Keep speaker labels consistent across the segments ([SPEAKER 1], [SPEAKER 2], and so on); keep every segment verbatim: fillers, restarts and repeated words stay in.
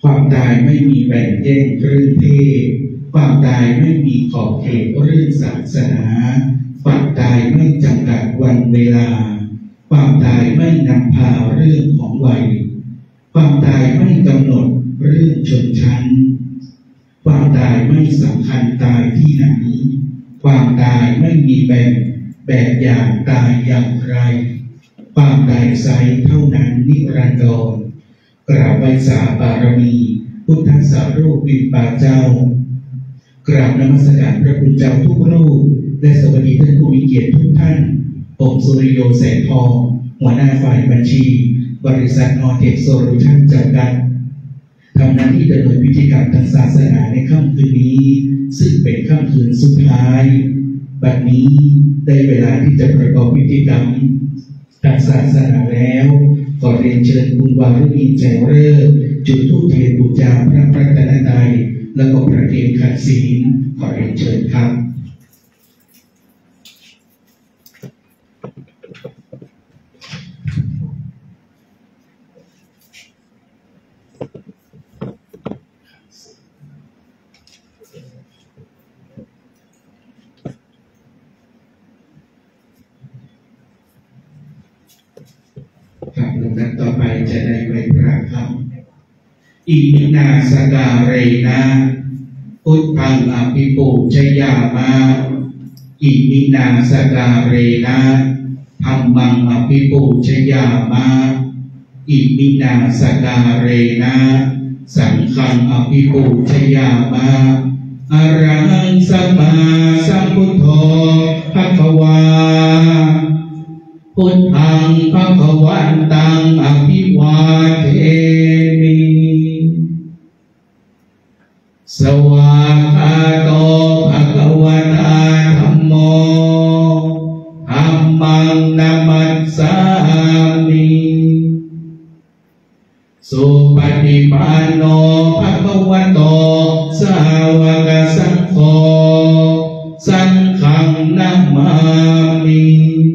[SPEAKER 1] ความตายไม่มีแบ่งแยกเรื่องเพศความตายไม่มีขอบเขตเรื่องศาสนาความตายไม่จำกัดวันเวลาความตายไม่นำพาเรื่องของวัยความตายไม่กำหนดเรื่องชนชั้นความตายไม่สำคัญตายที่ไหนความตายไม่มีแบบแบบอย่างตายอย่างไรความตายไซเท่านั้นนิรันดรกราบไหว้สาบารมีพุทธสารูปวิปาเจ้ากราบนมัสการพระคุณเจ้าทุกรูปและสวัสดีท่านผู้มีเกียรติทุกท่านผมสุริโยแสงทองหัวหน้าฝ่ายบัญชีบริษัทนอเทคโซลูชั่นจำกัดทำหน้าที่ดำเนินพิธีกรรมทางศาสนาในค่ำคืนนี้ซึ่งเป็นค่ำคืนสุดท้ายบัดนี้ได้เวลาที่จะประกอบพิธีกรรมทางศาสนาแล้วขอเรียนเชิญคุณวารุณีแจวเร่อจุดธูปเทียนบูชาพระรัตนตรัยแล้วก็ประเคนขันศีลขอเรียนเชิญครับครับลำดับต่อไปจะได้ไหว้พระครับอิมินาสการเรนะพุทธังอภิปูชยามะอิมินาสการเรนะธัมมังอภิปูชยามะอิมินาสการเรนะสังฆังอภิปูชยามะอรหังสัมมาสัมพุทโธภควาพุทธังภควันตังอภิวาเทมิสวากขาโตภควตาธัมโมธัมมังนัมมัสสามิสุปฏิปันโนภควโตสาวกสังโฆสังฆังนัมมามิ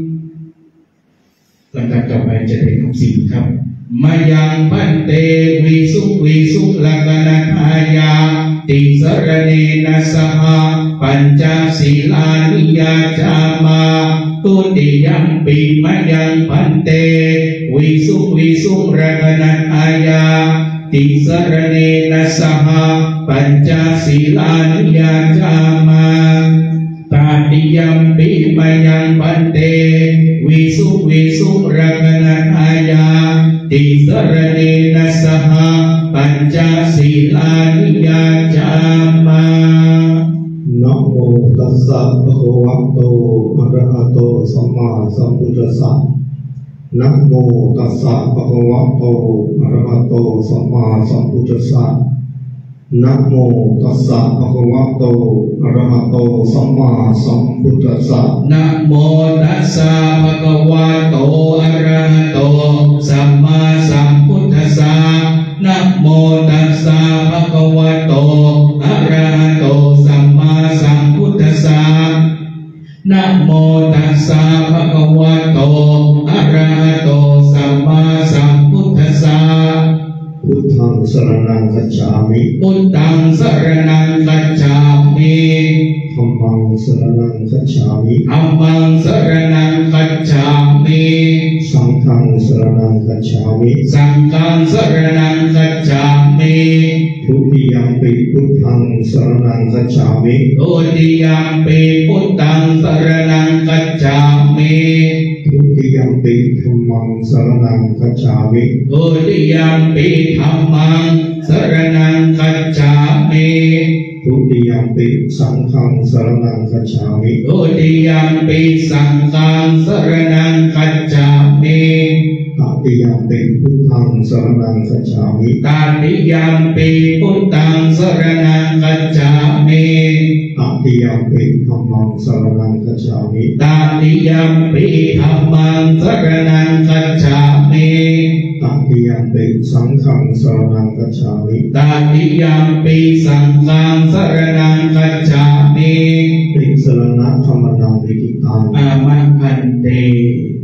[SPEAKER 1] ลำดับต่อไปจะเป็นคำสิ่งครับมายังพันเตวิสุวิสุลักนัทายาติสรเนนะสหปัญจศีลานิยาจามาตุติยัมปิมายังพันเตวิสุวิสุลักนัทายาติสรเนนะสหปัญจศีลานิยาจามาตาติยัมปิมายังพันเตวิสุวิสุรักนัทายาติสรเนนะสหปัญจศีลานิยาจามานะโมตัสสะภะคะวะโตอะระหะโตสัมมาสัมพุทธัสสะนะโมตัสสะภะคะวะโตอะระหะโตสัมมาสัมพุทธัสสะนะโมตัสสะภะคะวะโตอะระหะโตสัมมาสัมพุทธัสสะนะโมตัสสะภะคะวะโตอะระหะโตสัมมาสัมพุทธัสสะนะโมตัสสะภะคะวะโตอะระหะโตสัมมาสัมพุทธัสสะนะโมตัสสะภะคะวะโตอะระหะโตสัมมาสัมพุทธัสสะพุทธังสรณังคัจฉามิพุทธังสรณังคัจฉามิธัมมังสรณังคัจฉามิธัมมังสรณังคัจฉามิสังฆังสรณังคัจฉามิสังฆังสรณังคัจฉามิทุติยัมปิพุทธังสรณังคัจฉามิทุติยัมปิพุทธังสรณังคัจฉามิทุติยัมปิธัมมังสรณังคัจฉามิทุติยัมปิธัมมังสรณังคัจฉามิทุติยัมปิสังฆังสรณังคัจฉามิทุติยัมปิสังฆังสรณังคัจฉามิตติยัมปิพุทธังสรณังคัจฉามิตติยัมปิพุทธังสรณังคัจฉามิตติยัมปิธัมมังสรณังคัจฉามิตติยัมปิธัมมังสรณังคัจฉามิตติยัมปิสังฆังสรณังคัจฉามิตติยัมปิสังฆังสรณังคัจฉามิติสรณะธรรมนังวิกิตังอามัคคันเต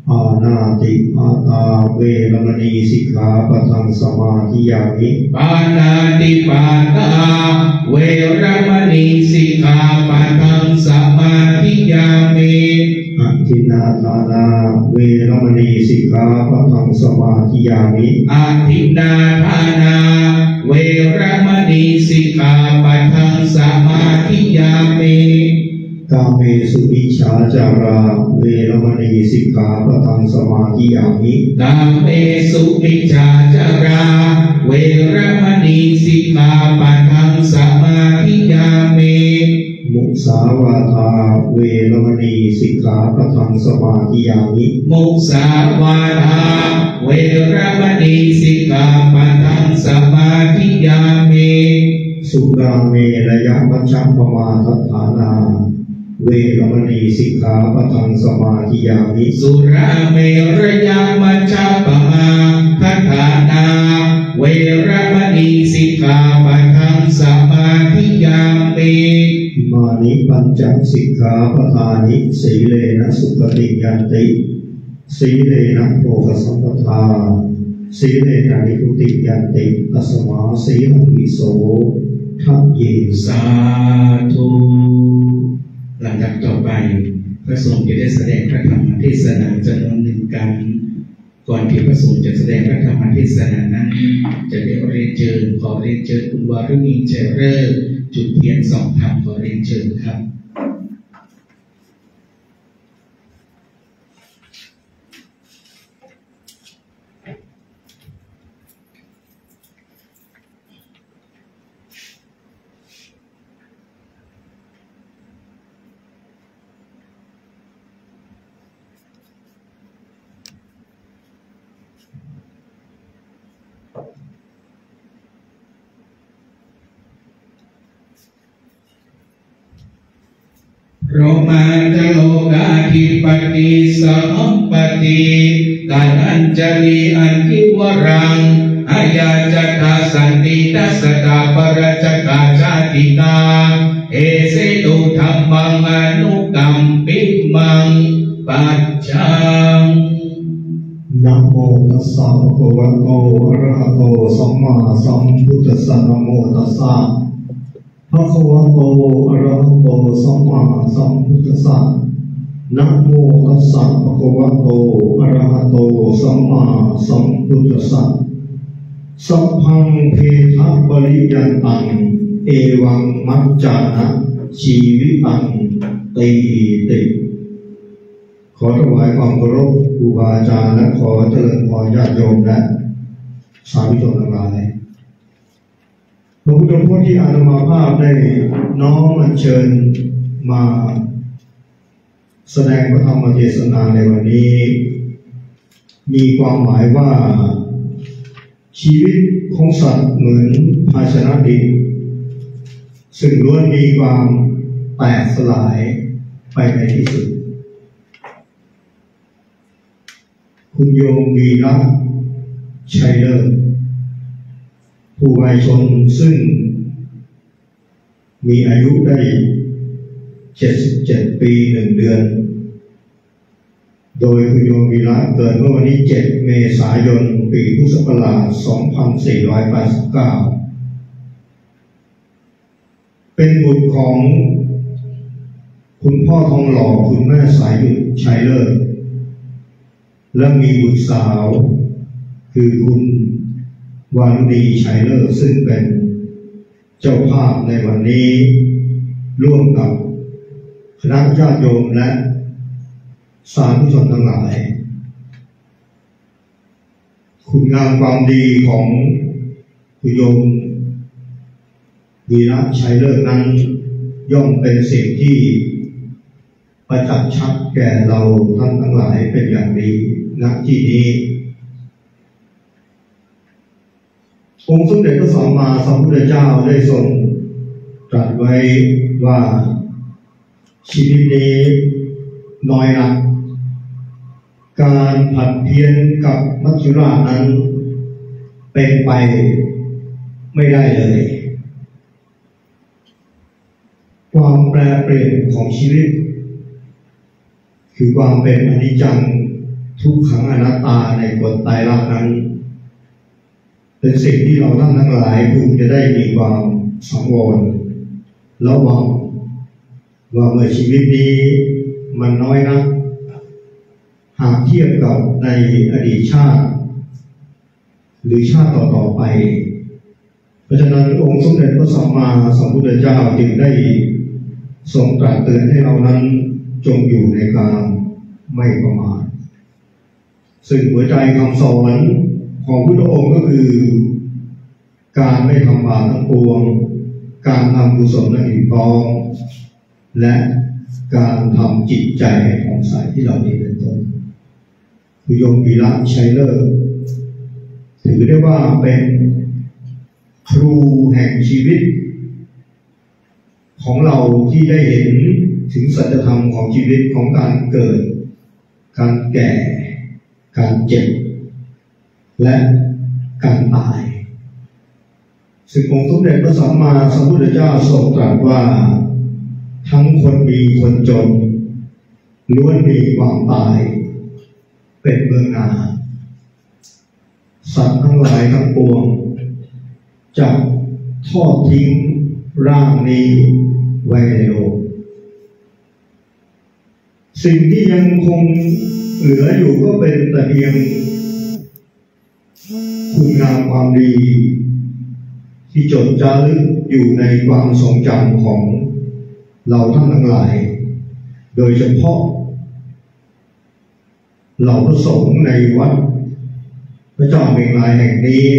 [SPEAKER 2] อานาติอาตาเวรมณีสิกขาปะทังสมาธิยามิ
[SPEAKER 1] ปานาติปาตาเวรมณีสิกขาปะทังสมาธิยามิ
[SPEAKER 2] อทินนาทานาเวรมณีสิกขาปะทังสมาธิยามิ
[SPEAKER 1] อทินนาทานาเวรมณีสิกขาปะทังสมาธิยามิ
[SPEAKER 2] กาเมสุมิจฉาจาราเวรมณีสิกขาปะทังสมาธิยามิ
[SPEAKER 1] กาเมสุมิจฉาจาราเวรมณีสิกขาปะทังสมาธิยามิ
[SPEAKER 2] มุสาวาทาเวรมณีสิกขาปะทังสมาธิยามิ
[SPEAKER 1] มุสาวาทาเวรมณีสิกขาปะทังสมาธิยามิ
[SPEAKER 2] สุราเมรยมัชฌัปมาทัฏฐานาเวรมณีสิกขาปะทังสมาธิยามิ
[SPEAKER 1] สุราเมรยมัชฌัปมาทัฏฐานาเวรมณีสิกขาปะทังสมาธิยามิ
[SPEAKER 2] มานิปัญจสิกขาปทานิสีเลนะสุปฏิยันติสีเลนะโภคสัมปทาสีเลนะนิพุติยันติตัสมาสีลังวิโสทัพเย
[SPEAKER 1] สาธุหลังจากต่อไปพระสงฆ์จะได้แสดงพระธรรมเทศนาจำนวนหนึ่งกันก่อนที่พระสงฆ์จะแสดงพระธรรมเทศนานั้นจะได้เรียนเชิญขอเรียนเชิญคุณวารุณีเจริญจุดเทียนสองธรรมขอเรียนเชิญครับโรมาจโลกาธิปติสัมปติกัญจลีอันทิวรังอายาจตาสันติตัสตาปรจกาชาติกาเอเสตุธรรมังอนุกัมปิมังปัจจัง
[SPEAKER 2] นะโมตัสสะภะคะวะโตอะระหะโตสัมมาสัมพุทธัสสะนะโมตัสสะภะคะวะโตอะระหะโตสัมมาสัมพุทธัสสะนะโมตัสสะภะคะวะโตอะระหะโตสัมมาสัมพุทธัสสะสัพพังเพทะปริยันตังเอวังมัจจานะชีวิตังติติขอถวายความเคารพครูบาอาจารย์และขอเจริญพรญาติโยมและสาธุชนทั้งหลายพระพุทธพจน์ที่อาตมาภาพได้น้อมอัญเชิญมาแสดงพระธรรมเทศนาในวันนี้มีความหมายว่าชีวิตของสัตว์เหมือนภาชนะดินซึ่งล้วนมีความแตกสลายไปในที่สุดคุณโยมวีระชัยเลิศผู้วายชนซึ่งมีอายุได้เจ็ดสิบเจ็ดปีหนึ่งเดือนโดยคุณโยมวีระเกิดเมื่อวันที่เจ็ดเมษายนปีพุทธศักราชสองพันสี่ร้อยแปดสิบเก้าเป็นบุตรของคุณพ่อทองหล่อคุณแม่สายหยุดชัยเลิศและมีบุตรสาวคือคุณวารุณีชัยเลิศซึ่งเป็นเจ้าภาพในวันนี้ร่วมกับคณะญาติโยมและสาธุชนทั้งหลายคุณงามความดีของคุณโยมวีระชัยเลิศนั้นย่อมเป็นสิ่งที่ประจักษ์ชัดแก่เราท่านทั้งหลายเป็นอย่างดีณที่นี้องค์สมเด็จพระสัมมาสัมพุทธเจ้าได้ทรงตรัสไว้ว่าชีวิตนี้น้อยนักการผัดเพี้ยนกับมัจจุราชนั้นเป็นไปไม่ได้เลยความแปรเปลี่ยนของชีวิตคือความเป็นอนิจจังทุกขังอนัตตาในกฎไตรลักษณ์นั้นเป็นสิ่งที่เราท่านทั้งหลายพึงจะได้มีความสังวรระวังว่าเมื่อชีวิตนี้มันน้อยนักหากเทียบกับในอดีตชาติหรือชาติต่อๆไปเพราะฉะนั้นองค์สมเด็จพระสัมมาสัมพุทธเจ้าจึงได้ทรงตรัสเตือนให้เรานั้นจงอยู่ในการไม่ประมาทซึ่งหัวใจคำสอนของพุทธองค์ก็คือการไม่ทำบาปทั้งปวงการทำกุศลและอิ่มท้องและการทำจิตใจให้ผ่องใสที่เรานี้เป็นต้นคุโยมวีระชัยเลิศถือได้ว่าเป็นครูแห่งชีวิตของเราที่ได้เห็นถึงสัจธรรมของชีวิตของการเกิดการแก่การเจ็บและการตายซึ่งองค์สมเด็จพระสัมมาสัมพุทธเจ้าทรงตรัสว่าทั้งคนดีคนจนล้วนมีความตายเป็นเบื้องหน้าสัตว์ทั้งหลายทั้งปวงจะทอดทิ้งร่างนี้ไว้ในโลกสิ่งที่ยังคงเหลืออยู่ก็เป็นแต่เพียงคุณงามความดีที่จดจารึกอยู่ในความทรงจำของเราท่านทั้งหลายโดยเฉพาะเหล่าพระสงฆ์ในวัดพระเจ้าเมงรายแห่งนี้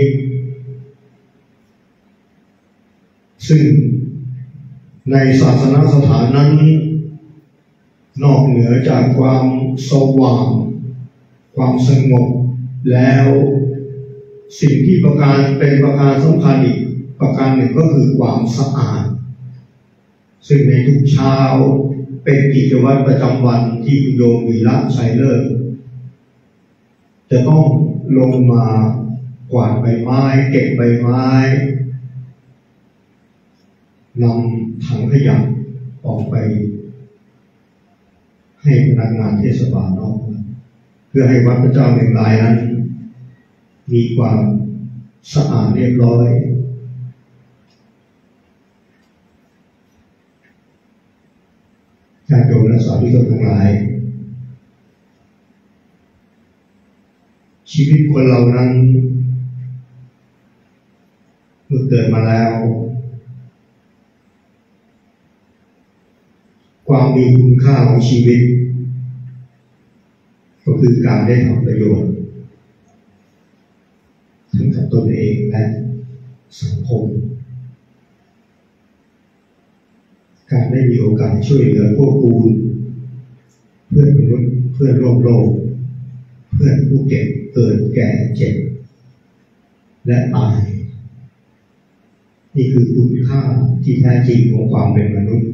[SPEAKER 2] ซึ่งในศาสนสถานนั้นนอกเหนือจากความสว่างความสงบแล้วสิ่งที่ประการเป็นประการสำคัญอีกประการหนึ่งก็คือความสะอาดซึ่งในทุกเช้าเป็นกิจวัตรประจำวันที่คุณโยมวีระชัยเลิศจะต้องลงมากวาดใบไม้เก็บใบไม้นำถังขยะออกไปให้พนักงานเทศบาลนอกเพื่อให้วัดพระเจ้าเมงรายนั้นมีความสะอาดเรียบร้อยญาติโยมและสาธุชนทั้งหลายชีวิตคนเรานั้นเมื่อเกิดมาแล้วความมีคุณค่าของชีวิตก็คือการได้ทำประโยชน์ทั้งกับตนเองและสังคมการได้มีโอกาสช่วยเหลือพวกกูลเพื่อนมนุษย์เพื่อนร่วมโลกเพื่อนผู้เก็บเกิดแก่เจ็บและตายนี่คือคุณค่าที่แท้จริงของความเป็นมนุษย์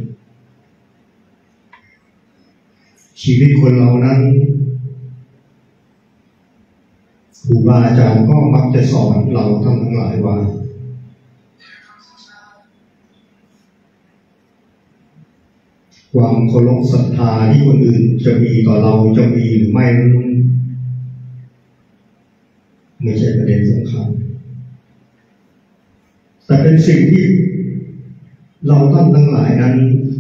[SPEAKER 2] ชีวิตคนเรานั้นครูบาอาจารย์ก็มักจะสอนเราทั้งหลายว่าความเคารพศรัทธาที่คนอื่นจะมีต่อเราจะมีหรือไม่ไม่ใช่ประเด็นสำคัญแต่เป็นสิ่งที่เราท่านทั้งหลายนั้น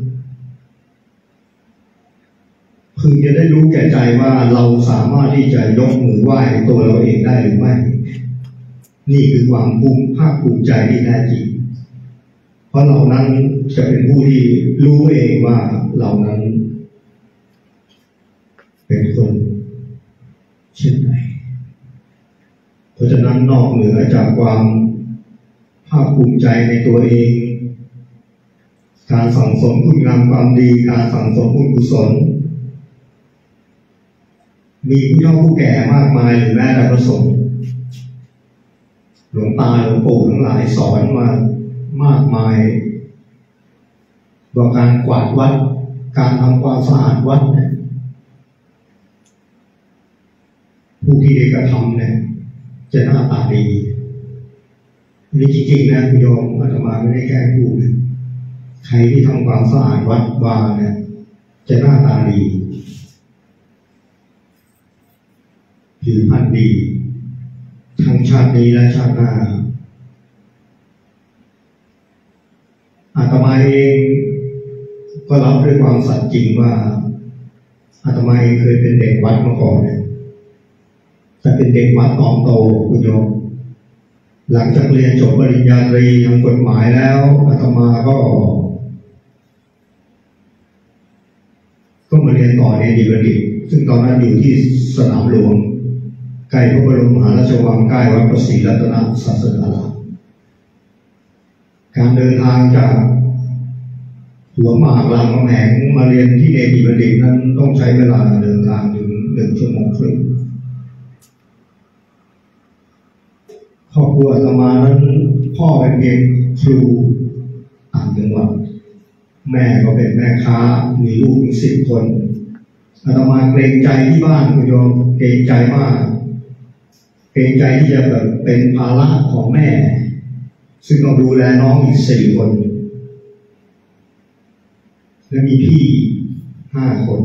[SPEAKER 2] พึงจะได้รู้แก่ใจว่าเราสามารถที่จะยกมือไหว้ตัวเราเองได้หรือไม่นี่คือความภูมิภาคภูมิใจที่แท้จริงเพราะเรานั้นจะเป็นผู้ที่รู้เองว่าเรานั้นเป็นคนเช่นไรเพราะฉะนั้นนอกเหนือจากความภาคภูมิใจในตัวเองการสั่งสมคุณงามความดีการสั่งสมบุญกุศลมีผู้เฒ่าผู้แก่มากมายหรือแม้แต่พระสงฆ์หลวงตาหลวงปู่ทั้งหลายสอนมามากมายว่าการกวาดวัดการทำความสะอาดวัดเนี่ยผู้ที่ได้กระทำเนี่ยจะหน้าตาดีนี่จริงๆนะโยมอาตมาไม่ได้แค่พูดใครที่ทำความสะอาดวัดวาเนี่ยจะหน้าตาดีผิวพรรณดีทั้งชาตินี้และชาติหน้าอาตมาเองก็รับด้วยความสัตย์จริงว่าอาตมาเองเคยเป็นเด็กวัดมาก่อนแต่เป็นเด็กวัดตอนโตคุณโยมหลังจากเรียนจบปริญญาตรีทางกฎหมายแล้วอาตมาก็ก็มาเรียนต่อในดีบัณฑิตซึ่งตอนนั้นอยู่ที่สนามหลวงใกล้พระบรมมหาราชวังใกล้วัดพระศรีรัตนศาสดารามการเดินทางจากหัวหมากรามคำแหงมาเรียนที่เนติบัณฑิตนั้นต้องใช้เวลาเดินทางถึงหนึ่งชั่วโมงครึ่งครอบครัวอาตมานั้นพ่อเป็นเพียงครูต่างจังหวัดแม่ก็เป็นแม่ค้ามีลูกถึงสิบคนอาตมาเกรงใจที่บ้านคุณโยมเกรงใจมากเกรงใจที่จะแบบเป็นภาระของแม่ซึ่งต้องดูแลน้องอีกสี่คนและมีพี่ห้าคน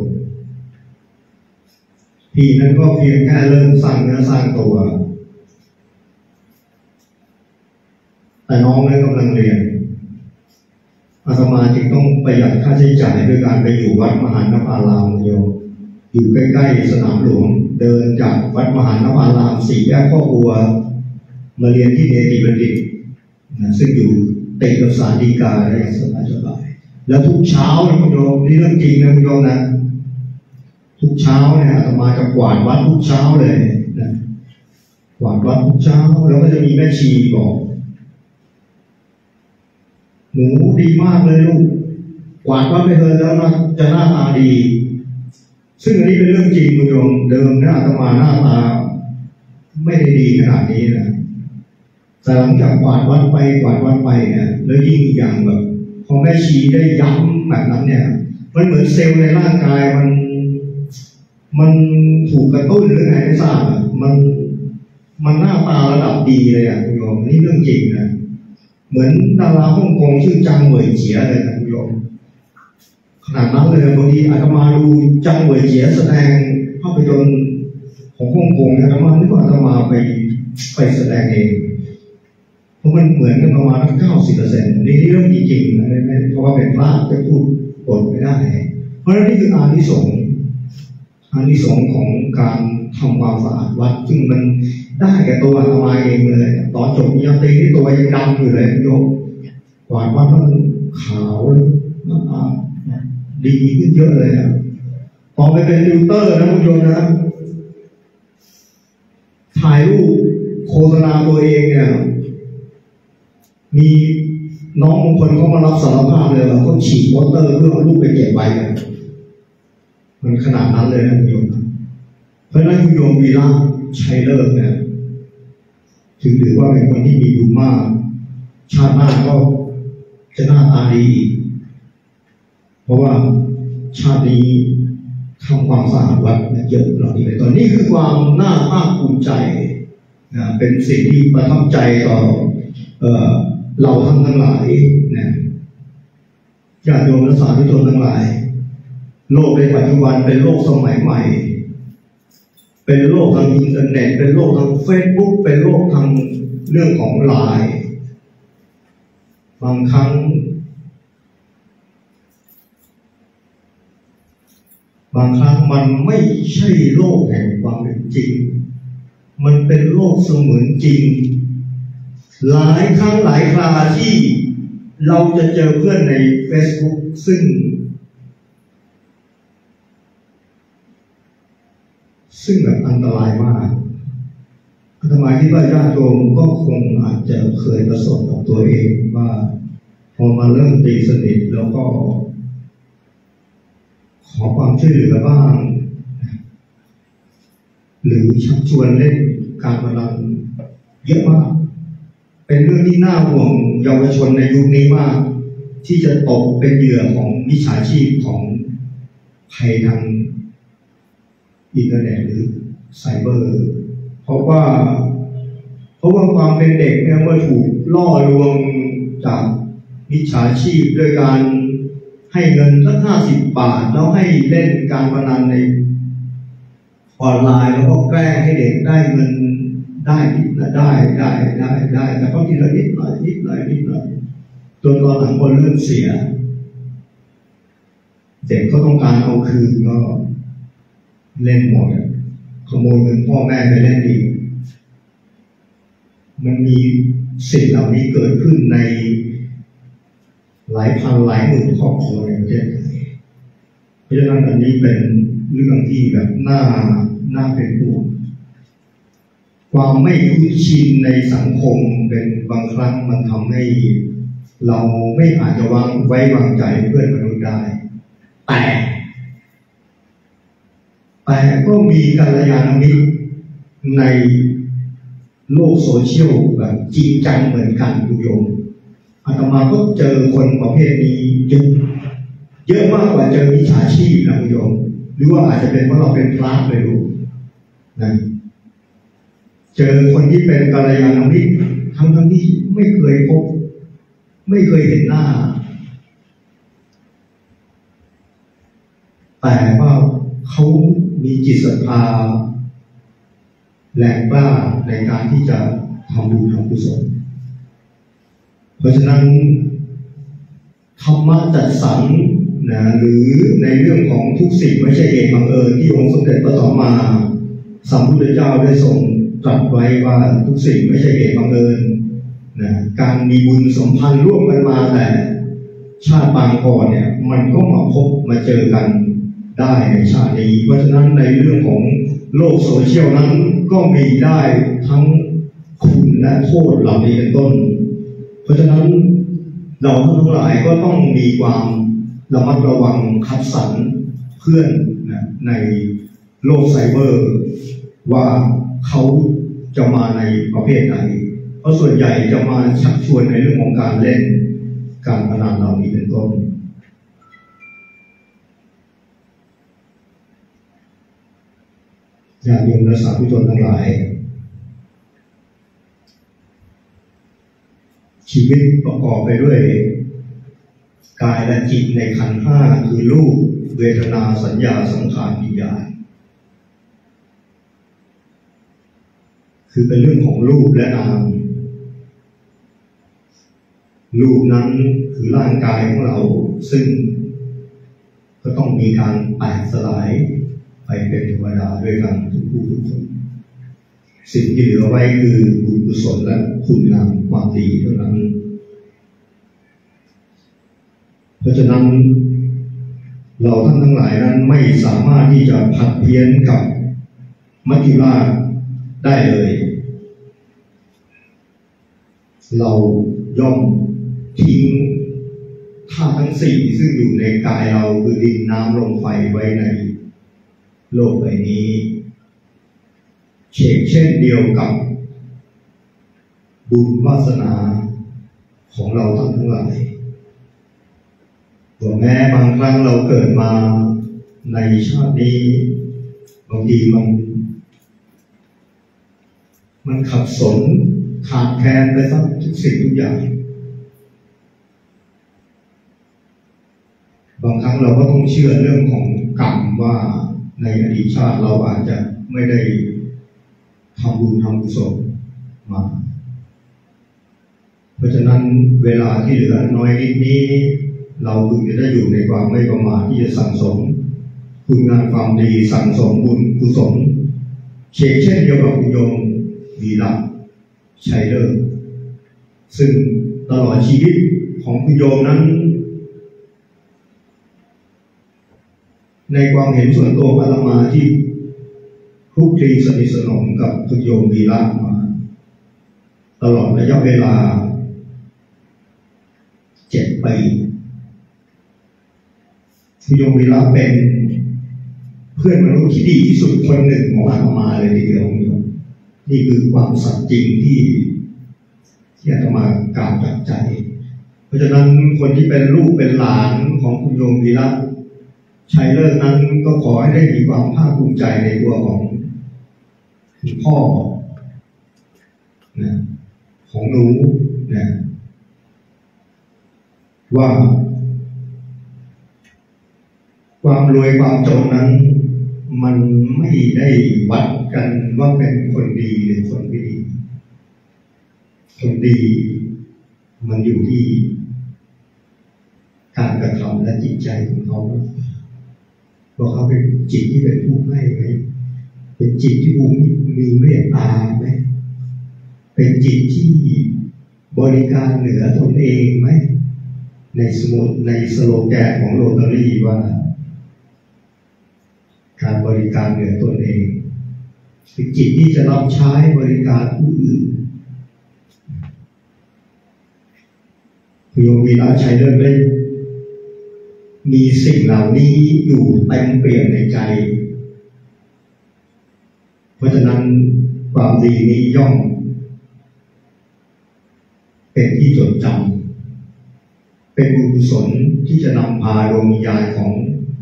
[SPEAKER 2] พี่นั้นก็เพียงแค่เริ่มสร้างเนื้อสร้างตัวแต่น้องนั้นกำลังเรียนอาตมาจึงต้องประหยัดค่าใช้จ่ายด้วยการไปอยู่วัดมหานภารามโยมอยู่ใกล้ๆสนามหลวงเดินจากวัดมหานภารามสี่แยกพ่อบัวมาเรียนที่เนติบัณฑิตนะซึ่งอยู่ติดกับศาลฎีกาได้อย่างสบายๆแล้วทุกเช้านะคุณโยมนี่เรื่องจริงนะคุณโยมนะทุกเช้าเนี่ยอาตมาจะกวาดวัดทุกเช้าเลยนะกวาดวัดทุกเช้าแล้วก็จะมีแม่ชีบอกหนูดีมากเลยลูกกวาดวัดไปเถอะแล้วนะจะหน้าตาดีซึ่งอันนี้เป็นเรื่องจริงคุณโยมเดิมเนี่ยอาตมาหน้าตาไม่ได้ดีขนาดนี้นะแต่หลังจากกวาดวัดไปกวาดวัดไปเนี่ยแล้วยิ่งอย่างแบบพอแม่ชีได้ย้ำแบบนั้นเนี่ยมันเหมือนเซลล์ในร่างกายมันมันถูกกระตุ้นหรือไงไม่ทราบอ่ะมันมันหน้าตาระดับดีเลยอ่ะคุณโยมนี่เรื่องจริงนะเหมือนดาราฮ่องกงชื่อจางเหวยเจียเลยนะคุณโยมขนาดนั้นเลยบางทีอาตมาดูจางเหวยเจียแสดงภาพยนตร์ของฮ่องกงอาตมานึกว่าอาตมาไปไปแสดงเองเพราะมันเหมือนกันประมาณเก้าสิบเปอร์เซ็นต์นี่เรื่องจริงๆนะเพราะว่าเป็นพระจะพูดบทไม่ได้เพราะฉะนั้นนี่คืออานิสงส์อานิสงส์ของการทำความสะอาดวัดซึ่งมันได้แก่ตัวอาตมาเองเลยตอนจบปริญญาตรีนี่ตัวยังดำอยู่เลยโยมกวาดวัดมันขาวดีขึ้นเยอะเลยนะพอไปเป็นติวเตอร์นะคุณโยมนะถ่ายรูปโฆษณาตัวเองเนี่ยมีน้องบางคนเขามารับสารภาพเลยว่าเขาฉีกโปสเตอร์เพื่อเอารูปไปเก็บไว้กันมันขนาดนั้นเลยนะคุณโยมเพราะฉะนั้นคุณโยมวีระชัยเลิศเนี่ยถึงถือว่าเป็นคนที่มีบุญมากชาติหน้าก็จะหน้าตาดีเพราะว่าชาตินี้ทำความสะอาดวัดเยอะเหล่านี้เลยตอนนี้คือความน่าภาคภูมิใจนะเป็นสิ่งที่ประทับใจต่อเอ่อเราทั้งทั้งหลายนะญาติโยมและสาธุชนทั้งหลายโลกในปัจจุบันเป็นโลกสมัยใหม่เป็นโลกทางอินเทอร์เน็ตเป็นโลกทางเฟซบุ๊กเป็นโลกทางเรื่องของไลน์บางครั้งบางครั้งมันไม่ใช่โลกแห่งความเป็นจริงมันเป็นโลกเสมือนจริงหลายครั้งหลายคราที่เราจะเจอเพื่อนใน Facebook ซึ่งซึ่งแบบอันตรายมากอาตมาคิดว่าญาติโยมก็คงอาจจะเคยประสบกับตัวเองว่าพอมาเริ่มตีสนิทแล้วก็ขอความช่วยเหลือบ้างหรือชักชวนเล่นการพนันเยอะมากเป็นเรื่องที่น่าห่วงเยาวชนในยุคนี้มากที่จะตกเป็นเหยื่อของมิจฉาชีพของภัยทางอินเทอร์เน็ตหรือไซเบอร์เพราะว่าเพราะว่าความเป็นเด็กเนี่ยเมื่อถูกล่อลวงจากมิจฉาชีพด้วยการให้เงินสักห้าสิบบาทแล้วให้เล่นการพนันในออนไลน์แล้วก็แกล้งให้เด็กได้เงินได้นิดละได้ได้ได้ได้แต่ก็ทีละนิดหน่อยนิดหน่อยนิดหน่อยจนตอนหลังคนเริ่มเสียเด็กก็ต้องการเอาคืนก็เล่นหมดขโมยเงินพ่อแม่ไปเล่นอีกมันมีสิ่งเหล่านี้เกิดขึ้นในหลายพันหลายหมื่นครอบครัวในประเทศไทยเพราะฉะนั้นอันนี้เป็นเรื่องที่แบบน่าน่าเป็นห่วงความไม่คุ้นชินในสังคมเป็นบางครั้งมันทำให้เราไม่อาจจะวางไว้วางใจเพื่อนมนุษย์ได้แต่แต่ก็มีกัลยาณมิตรในโลกโซเชียลแบบจริงจังเหมือนกันคุณโยมอาตมาก็เจอคนประเภทนี้เยอะเยอะมากกว่าเจอมิจฉาชีพนะคุณโยมหรือว่าอาจจะเป็นเพราะเราเป็นพระไม่รู้นะเจอคนที่เป็นกัลยาณมิตรทั้งทั้งที่ไม่เคยพบไม่เคยเห็นหน้าแต่ว่าเขามีจิตศรัทธาแรงกล้าในการที่จะทำบุญทำกุศลเพราะฉะนั้นธรรมะจัดสรรนะหรือในเรื่องของทุกสิ่งไม่ใช่เหตุบังเอิญที่องค์สมเด็จพระสัมมาสัมพุทธเจ้าได้ทรงตรัสไว้ว่าทุกสิ่งไม่ใช่เหตุบังเอิญนะการมีบุญสัมพันธ์ร่วมกันมาแต่ชาติปางก่อนเนี่ยมันก็มาพบมาเจอกันได้ในชาตินี้เพราะฉะนั้นในเรื่องของโลกโซเชียลนั้นก็มีได้ทั้งคุณและโทษเหล่านี้เป็นต้นเพราะฉะนั้นเราทั้งหลายก็ต้องมีความระมัดระวังคัดสรรเพื่อนนะในโลกไซเบอร์ว่าเขาจะมาในประเภทไหนเพราะส่วนใหญ่จะมาชักชวนในเรื่องของการเล่นการพนันเหล่านี้เป็นต้นญาติโยมและสาธุชนทั้งหลายชีวิตประกอบไปด้วยกายและจิตในขันธ์ห้าคือรูปเวทนาสัญญาสังขารวิญญาณคือเป็นเรื่องของรูปและนามรูปนั้นคือร่างกายของเราซึ่งก็ต้องมีการแตกสลายไปเป็นธรรมดาด้วยกันทุกผู้ทุกคนสิ่งที่เหลือไว้คือบุญกุศลและคุณงามความดีเท่านั้นเพราะฉะนั้นเราท่านทั้งหลายนั้นไม่สามารถที่จะผัดเพี้ยนกับมัจจุราชได้เลยเราย่อมทิ้งธาตุทั้งสี่ซึ่งอยู่ในกายเราคือดินน้ำลมไฟไว้ในโลกใบนี้เช่นเช่นเดียวกับบุญวาสนาของเราท่านทั้งหลายว่าแม้บางครั้งเราเกิดมาในชาตินี้บางทีมันมันขัดสนขาดแคลนไปทั้งทุกสิ่งทุกอย่างบางครั้งเราก็ต้องเชื่อเรื่องของกรรมว่าในอดีตชาติเราอาจจะไม่ได้ทำบุญทำกุศลมาเพราะฉะนั้นเวลาที่เหลือน้อยนิดนี้เราพึงจะได้อยู่ในความไม่ประมาทที่จะสั่งสมคุณงามความดีสั่งสมบุญกุศลเช่นเช่นเดียวกับคุณโยมวีระชัยเลิศซึ่งตลอดชีวิตของคุณโยมนั้นในความเห็นส่วนตัวอาตมาที่คลุกคลีสนิทสนมกับคุณโยมวีระมาตลอดระยะเวลาเจ็ดปีคุณโยมวีระเป็นเพื่อนมนุษย์ที่ดีที่สุดคนหนึ่งของอาตมาเลยทีเดียวนี่คือความสัตย์จริงที่ที่อาตมากล่าวจากใจเพราะฉะนั้นคนที่เป็นลูกเป็นหลานของคุณโยมวีระชัยเลิศนั้นก็ขอให้ได้มีความภาคภูมิใจในตัวของคุณพ่อนะของหนูนะว่า ความรวยความจนนั้นมันไม่ได้วัดกันว่าเป็นคนดีหรือคนไม่ดีคนดีมันอยู่ที่การกระทำและจิตใจของเขาว่าเขาเป็นจิตที่เป็นผู้ให้ไหมเป็นจิตที่ผู้มีเมตตาไหมเป็นจิตที่บริการเหนือตนเองไหมในสมุดในสโลแกนของโรตารี่ว่าการบริการเหนือตนเองคือจิตที่จะรับใช้บริการผู้อื่นโยมวีระชัยเลิศได้มีสิ่งเหล่านี้อยู่เต็มเปี่ยมในใจเพราะฉะนั้นความดีนี้ย่อมเป็นที่จดจำเป็นบุญกุศลที่จะนำพาดวงวิญญาณของ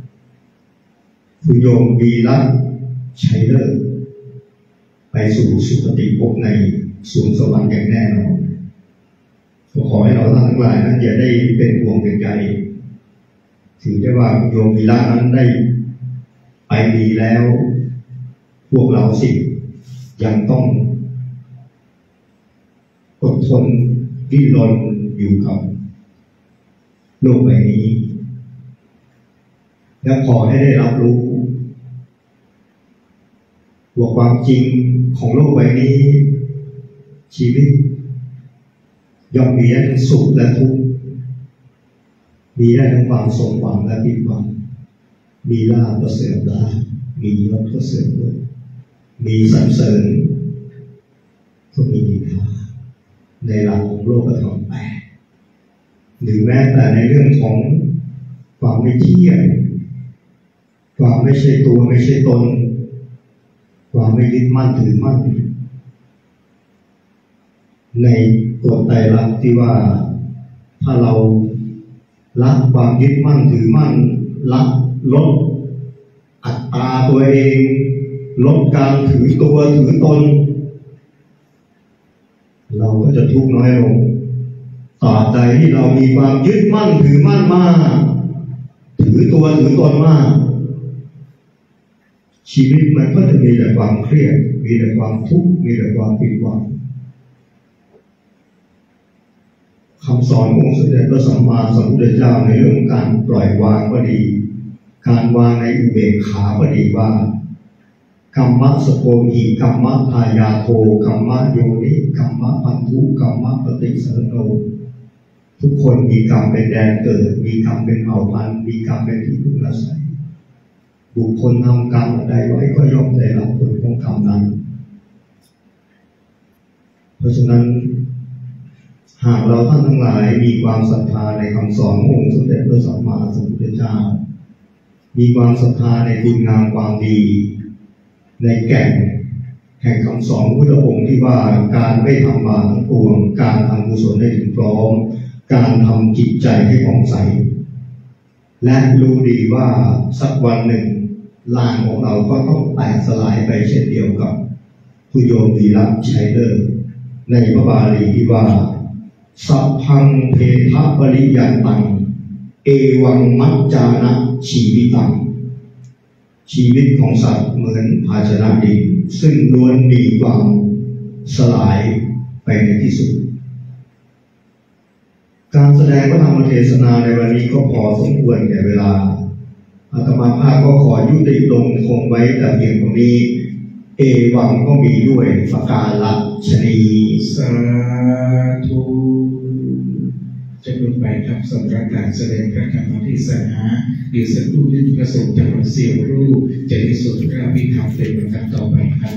[SPEAKER 2] คุณโยมวีระชัยเลิศไปสู่สุคติภพในสวงสวรรค์อย่างแน่นอนขอให้เราท่านทั้งหลายนั้นอย่าได้เป็นห่วงเป็นใยถือได้ว่าโยมวีระนั้นได้ไปดีแล้วพวกเราสิยังต้องอดทนดิ้นรนอยู่กับโลกใบนี้และขอให้ได้รับรู้ว่าความจริงของโลกใบนี้ชีวิตย่อมมีได้ทั้งสุขและทุกข์มีได้ทั้งความสมหวังและผิดหวังมีลาภก็เสื่อมลาภมียศก็เสื่อมยศมีสรรเสริญก็มีนินทาในหลักของโลกธรรมแปดหรือแม้แต่ในเรื่องของความไม่เที่ยงความไม่ใช่ตัวไม่ใช่ตนความไม่ยึดมั่นถือมั่นในกฎไตรลักษณ์ที่ว่าถ้าเราละความยึดมั่นถือมั่นละลดอัตตาตัวเองลดการถือตัวถือตนเราก็จะทุกข์น้อยลงตราบใดที่เรามีความยึดมั่นถือมั่นมากถือตัวถือตนมากชีวิตมันก็จะมีแต่ความเครียดมีแต่ความทุกข์มีแต่ความผิดหวังคำสอนของสมเด็จพระสัมมาสัมพุทธเจ้าในเรื่องการปล่อยวางก็ดีการวางในอุเบกขาก็ดีว่ากัมมะสโกหิกัมมะทายาโทกัมมะโยนิกัมมะพันธุกัมมะปฏิสันโนทุกคนมีกรรมเป็นแดนเกิดมีกรรมเป็นเผ่าพันธุ์มีกรรมเป็นที่พึ่งอาศัยบุคคลทำกรรมใดไว้ก็ย่อมได้รับผลของกรรมนั้นเพราะฉะนั้นหากเราท่านทั้งหลายมีความศรัทธาในคำสอนขององค์สมเด็จพระสัมมาสัมพุทธเจ้ามีความศรัทธาในคุณงามความดีในแก่นแห่งคำสอนพุทธองค์ที่ว่าการไม่ทำบาปทั้งปวงการทำกุศลให้ถึงพร้อมการทำจิตใจให้ผ่องใสและรู้ดีว่าสักวันหนึ่งร่างของเราก็ต้องแตกสลายไปเช่นเดียวกับผู้โยมวีระชัยเลิศในพระบาลีที่ว่าสัพพังเพทะปริยันตังเอวังมัจจานะชีวิตังชีวิตของสัตว์เหมือนภาชนะดินซึ่งล้วนมีความสลายไปในที่สุดการแสดงพระธรรมเทศนาในวันนี้ก็พอสมควรแก่เวลาอาตมาภาพก็ขอยุติลงคงไว้แต่เพียงเท่านี้เอวังก็มีด้วยประการละชนี
[SPEAKER 1] สาธุจะลงไปครับสำหรับการแสดงพระธรรมเทศนาเดี๋ยวสักครู่นึงพระสงฆ์จะมาเสี่ยวรูปจะได้สวดพระอภิธรรมเป็นลำดับต่อไปครับ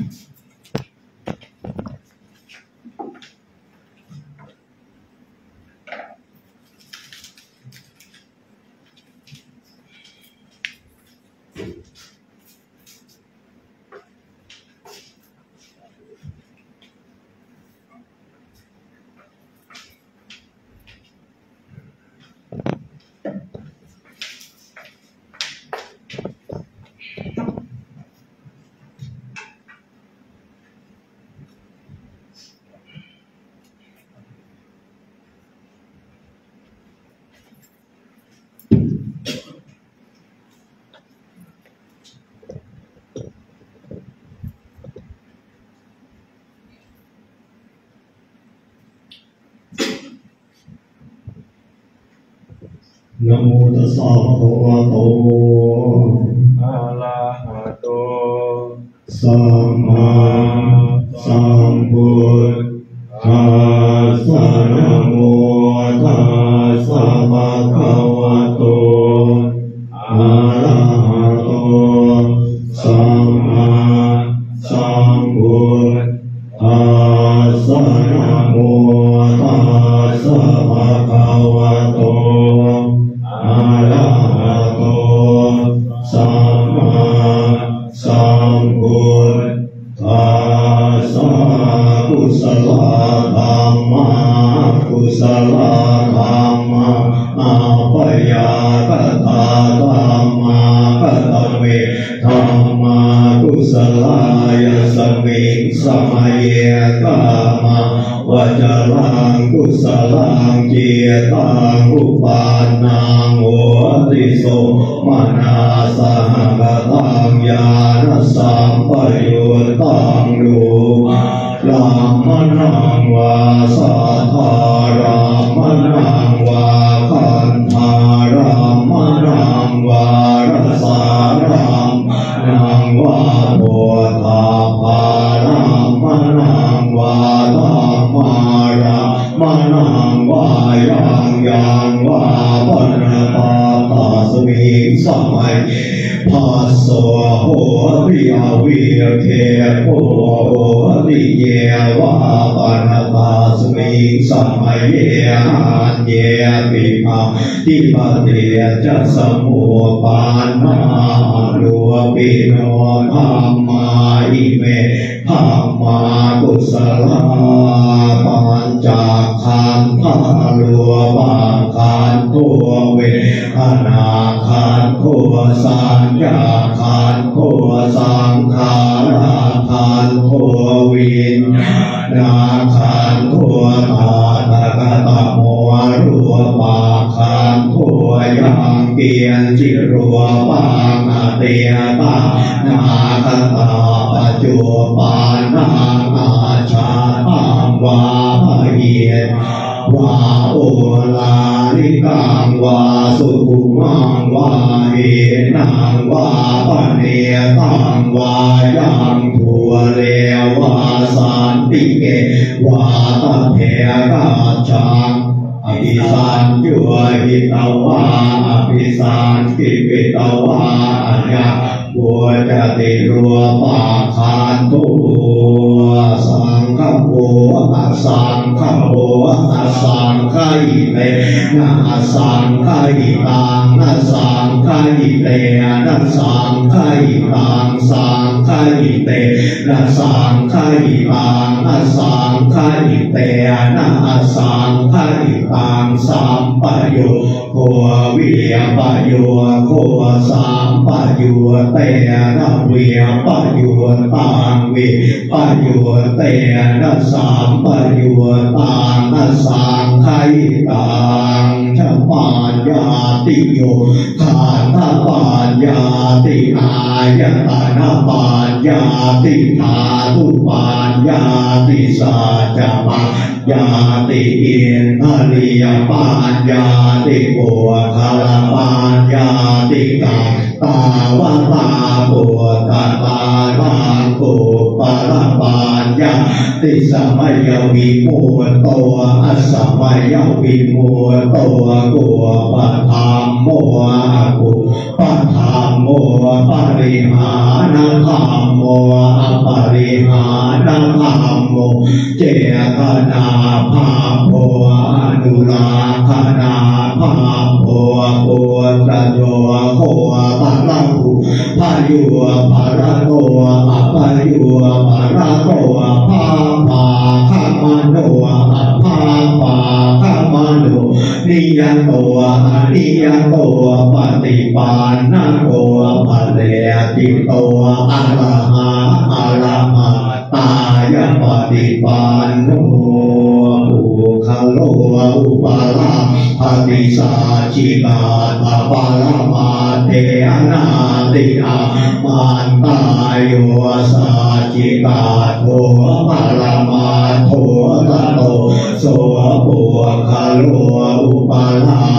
[SPEAKER 2] นะโมตัสสะภะคะวะโต
[SPEAKER 3] อะระหะโต
[SPEAKER 2] สัมมาสัมพุทธัสสะนะโมตัสสะภะคะวะโตอะระหะโตสัมมาสัมพุทธัสสะนะโมตัสสะภะคะวะโตอะระหะโตสัมมาสัมพุทธัสสะกุศลธรรมะกุศลธรรมะอาภยากตาธรรมะกตเวธรรมะกุศลายสมิงสมัยกามาวจรังกุศลังเจตังอุปานังโหติโสมนาสหกตังญาณสัมปยุตตังดูลามนังวาสัทธารามนังวาคันธารามนังวารสารามนังวาโพธาภารามนังวาธรรมารามนังวายังยังวาปัญญาตาสมิงสมัยภัสโสโหติอวิเคโหติเยวะปัญญาสมิงสมัยอันเยปิมาทิปเตจะสมุปานาลุปิโนธรรมาอิเมธรรมากุศลปัญจขันธาลุปะขันโทเวทนาขันโทสัญญาขันโทสังขารขันโทวิญญาณขันโทธาตุกตโมรูปะขันโทยังเกียรจิรูปังอเตตานาคตาปัจจุปานังอาชาตังวาภเยวาโอลาลิกังวาสุขุมังวาเอนังวาปะเนตังวายังทัวเลวาสันติเกวาตะเทกาชังอภิสันจุหิตวาอภิสันกิปิตวาอัญญาบัวจะติรัวปาคันตุสังฆโภอะสังฆโภอะสังฆอิเตนะสังฆอิตังนะสังฆอิเตนะสังฆอิตังสังฆอิเตนะสังฆอิตังนะสังฆอิเตนะสังฆอิตังสัมปโยโควิยปโยโคสัมปโยเตนะเวียปโยตังวิปโยเตนะสัมปโยตังนะสังฆอิตังชปัญญาติโยขันธปัญญาติอายตนะปัญญาติธาตุปัญญาติสัจจปัญญาติอินทรียปัญญาติโภคลปัญญาติกาตาวตาโภตตาลังโภปะละปัญญาติสมัยวิมุตโตอัสสมัยวิมุตโตกุปะธัมโมกุปะธัมโมปริหานธัมโมอปริหานธัมโมเจตนาภาโภอนุราคนาภาโภปุตตโยโคภะละหุภะยุภะระโตอภะยุภะระโตภาภาขมโนอภาภาขมโนนิยโตอนิยโตปฏิปันนโตภะเลติโตอะระหะอะระหะตายปฏิปันโนอุคโลอุปาลาภติสาจิกาตาปาลมาเตอนาติอามันตายโยสาจิกาโทปาลมาโทตโตโสปุคโลอุปาลาภ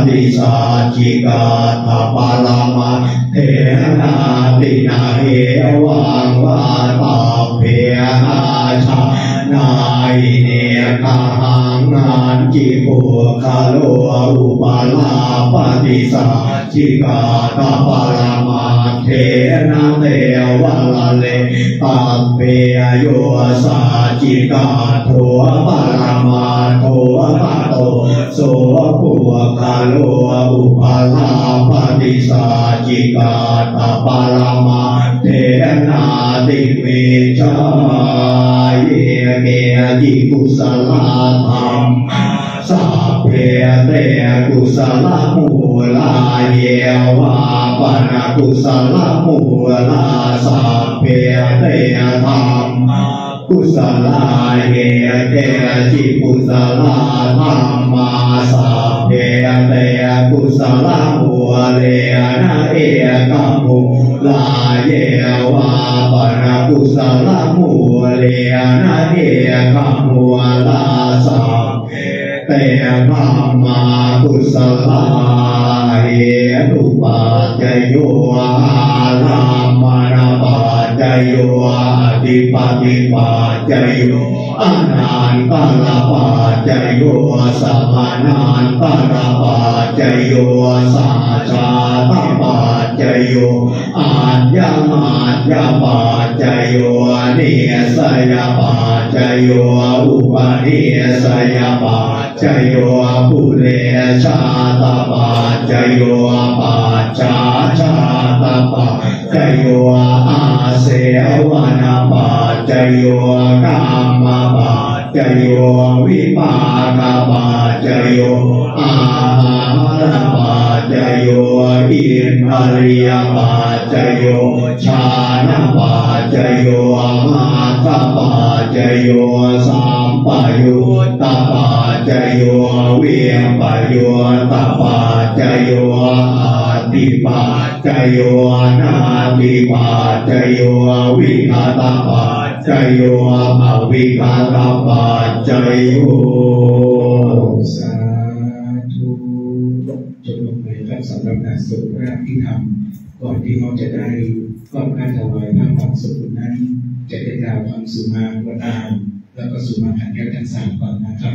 [SPEAKER 2] ติสาจิกาตาปาลามาเทนาตินาเหวังวาตาเพอาชานายเนกาหังงานจิปุคาโลอุปาลาปฏิสาจิกาตาปาลามาเทนะเทวะละเลตัปเปโยสาจิกาโทปาลามาโทปะโตโสปุคาโลอุปาลาปฏิสาจิกาตาปาลามาเทนะติเวชาเยเมยิกุสลาธรรมสัพเพเตกุสลมูลาเยวาปนากุสลมูลาสัพเพเตธรรมกุสลาเยเตจิกุสลาธรรมาสัพเพเตกุสลมูเลนะเอกมุลาเยวาปนากุสลมูเลนะเอกมุลาสัพเพเตธรรมากุสลาเหตุปัจจโยอารัมมณปัจจโยอธิปติปัจจโยอนันตระปัจจโยสัมมานันตระปัจจโยสัจจตปัจจโยอัญญมัญญปัจจโยนิสยปัจจโยอุปนิสยปัจจโยปุเรชาตปัจจโยปัจจาชาตปัจจโยอาเสวนาปัจจโยกามปัจจโยวิปากปัจจโยอาหารปัจจโยอินทรียปัจจโยชานะปัจจโยมาคปัจจโยสัมปยุตตปัจจโยเวียปโยตปัจจโยอาติปัจจโยนาติปัจจโยวิคตปัจจโยอวิคตปัจจโย
[SPEAKER 1] สาธุจบลงไปครับสำหรับการสวดพระอภิธรรมก่อนที่เราจะได้ก้มการถวายพระความสุขนั้นจะได้กล่าวคำสุมาพระนามแล้วก็สุมาขันธ์แก้วทั้งสามก่อนนะครับ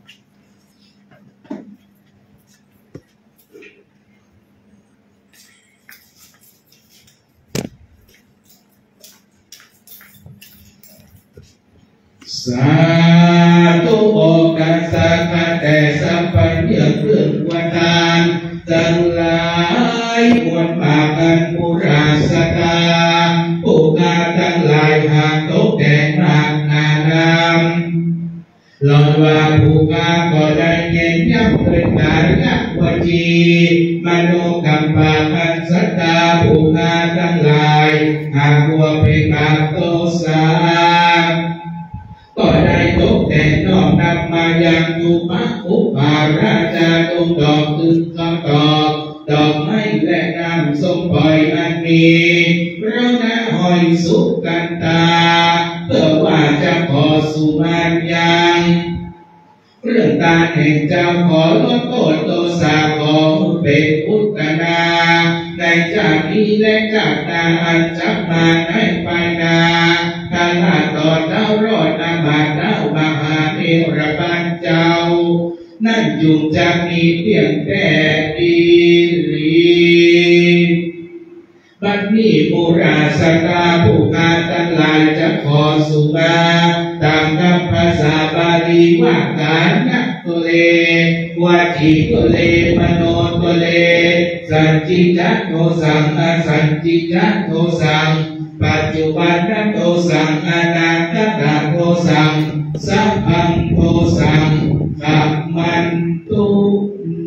[SPEAKER 1] สาธุโอกาสะกะแต่สัพพัญญะเครื่องวทานทั้งหลายมวลปากันปุราสกาผู้กาทั้งหลายหากตกแต่งรากนารามหลอนว่าผู้กาก็ได้เย็นย่ำเกิดการยักวจีมโนกัมปากันสัตตาผู้กาทั้งหลายหากวัวเป็นปากโตสาก็ได้ตกแต่งน้อมนำมายังตุมะอุปาราชาตุงดอกตึงข้าวดอกดอกไม้และน้ำส้มปล่อยอันมีพระนาหอยสุกันตาเพื่อว่าจะขอสุมายังเรื่องการแห่งเจ้าขอลดโทษโทสะของเป็นอุตนาในจากนี้และจากนาอันจับมาในไปนาถ้าลาต่อเจ้ารอดนาบาเจ้ามหาเนรบันเจ้านั่นจุงจะมีเพียงแต่ดีลีบัดนี้ปุราสกาผู้กาทั้งหลายจะขอสุมาตามคำภาษาบาลีว่าการนักตุเลวาทีตุเลมโนตุเลสัจจิจัตโตสังอสัจจิจัตโตสังปัจจุบันโตสังอนาคตโตสังสัพพังโตสังขัมมันตุโน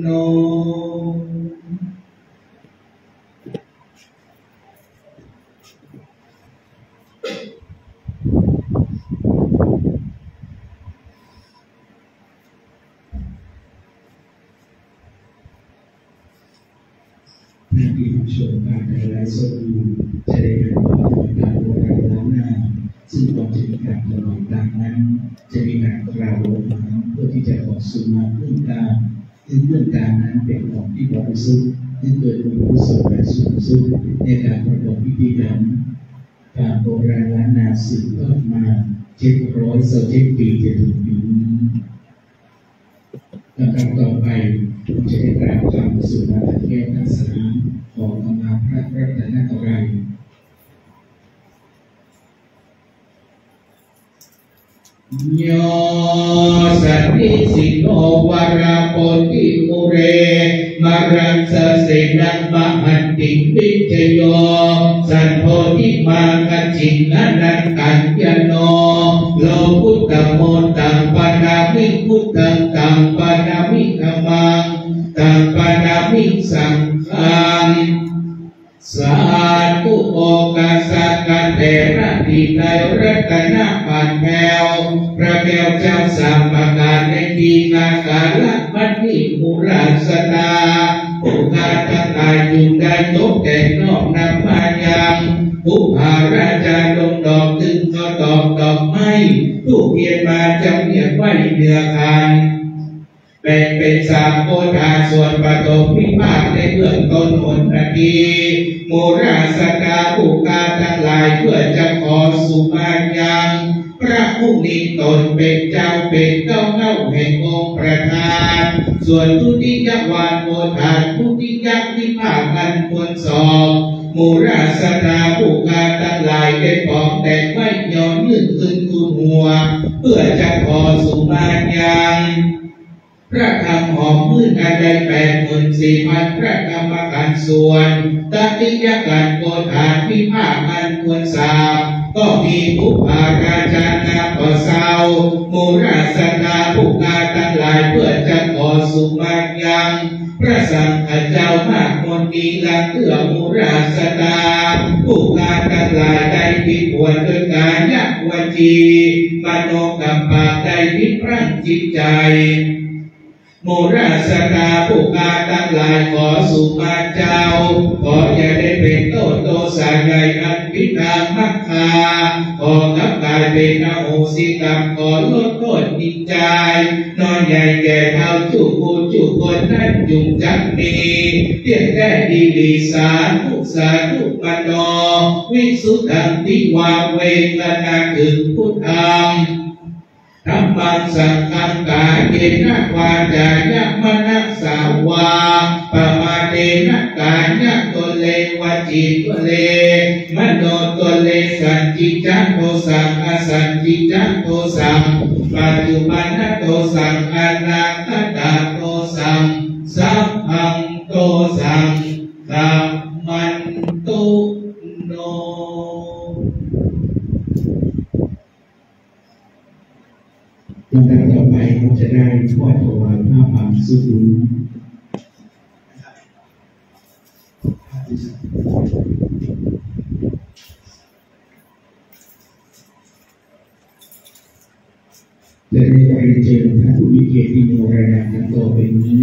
[SPEAKER 1] ที่ผู้ชมการไทยไลฟ์สดอยู่จะได้เห็นว่าการโบราณล้านนาซึ่งก่อนจะมีการถวายตามนั้นจะมีการกล่าวลงมาเพื่อที่จะขอสุมาพึ่งตามถึงเรื่องการนั้นเป็นของที่บริสุทธิ์ที่เกิดบุญกุศลแบบสูงสุดในการประกอบพิธีกรรมตามโบราณล้านนาสืบทอดมาเจ็ดร้อยสิบเจ็ดปีจนถึงปีนี้ลำดับต่อไปผมจะได้กล่าวคำสุมาตะแก้ทัศนะของธรรมาพระรัตนตรัยโยสันติสิโนวราโปติมุเรมารังสเสนังมหันติวิจโยสันโพธิมาคัจฉิงนันกัญญโนโลกุตตโมตังปนามิพุทธังตังปนามิธัมมังตังปนามิสังฆังสาธุโอกาสกันเดระดีในรัตนปันแมวพระแก้วเจ้าสามประการในดีงานกาลมัดนิมุราสนาโอกาสทั้งหลายจึงได้ตกแต่งนอกนำมายังผู้หาราชาลงดอกตึงก็ดอกดอกไม้ผู้เพียรมาจำเนียกไว้เหนือกันแบ่งเป็นสามโคทาส่วนปฐมวิภาคในเบื้องต้นหนนาทีโมราสกาผู้การทั้งหลายเพื่อจะขอสุมายังพระผู้มีตนเป็นเจ้าเป็นเจ้าเง่าแห่งองค์ประธานส่วนทุติยวานโมทานทุติยวิภาคอันควรสอบโมราสกาผู้การทั้งหลายได้ปองแต่งไม่ย้อนยืนขึ้นทุนหัวเพื่อจะขอสุมายังพระธรรมหอมมื่นอันใดแปดหมื่นสี่พันพระกรรมการส่วนตติยการโกฐานพิภาคอันควรสาบก็มีผู้พาราชานาปะเสาโมราสกาผู้การทั้งหลายเพื่อจะขอสุมายังพระสังฆเจ้ามากมนตีละเพื่อโมราสกาผู้การทั้งหลายได้พิบวชด้วยกายยักวจีมโนกับปากได้พิพรั่งจิตใจโมราสกาผู้การทั้งหลายขอสุมาเจ้าขออย่าได้เป็นโทษโตสาใหญ่อันพิทางมักคาขอกับกายเป็นอโหสิกรรมขอลดโทษนิจใจนอนใหญ่แก่เท่าจุกูจุคนนั้นจุงจักมีเทียนแก่ดีดีสาธุสาธุปโนวิสุทธังติวาเวทนาถึงพุทธังธรรมังสังฆังกายเยนะวาจายะมนัสสาวาปมาเตนะกายะตัวเลวจิตตัวเลมโนตัวเลสันจิจังโตสังอสันจิจังโตสังปัจจุบันโตสังอนาคตโตสังสัมพังโตสังธัมมันตุโนลำดับต่อไปเราจะได้ทอดถวายผ้าป่าสุกุลและได้เรียนเชิญพระผู้มีเกียรติโมรณะกันต่อไปนี้